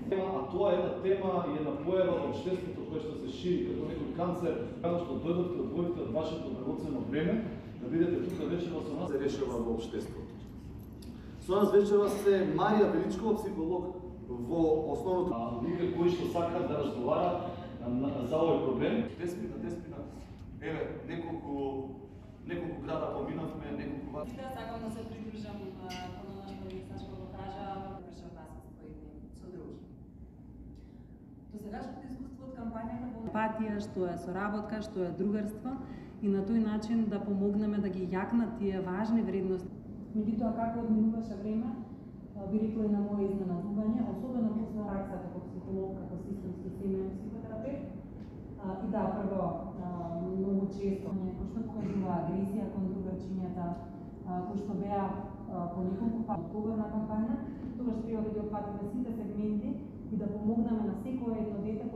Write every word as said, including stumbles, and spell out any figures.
А тоа е една тема и една појава во општеството која што се шири како некој канцер, како што дојдовте, одвоите од вашето драгоцено време да бидете тука вечерва со нас, се решава во општеството. Со нас вечерва се Марија Величкова, психолог во основното. А луѓе кои што сакаат да разговараат за овој проблем. Деспина, Деспина, еве, неколку неколку града поминавме, неколку вас. Да, сакам да се придружам кон она што ви Сашко го кажа, прашав насилство едни со други. Досегашното искуство од кампањата во емпатија, што е соработка, што е другарство и на тој начин да помогнеме да ги јакнат тие важни вредности. Меѓутоа, како одминуваше време, би рекла и на моје изненадување, особено после пракса како психолог, како системски семеен психотерапевт. И да, прво, многу често, кој што покажува агресија кон другарчињата, кој што беа по неколку пати одговорна кампања, тогаш треба да ги опфатиме сите сегменти и да помогнеме на секој едно дете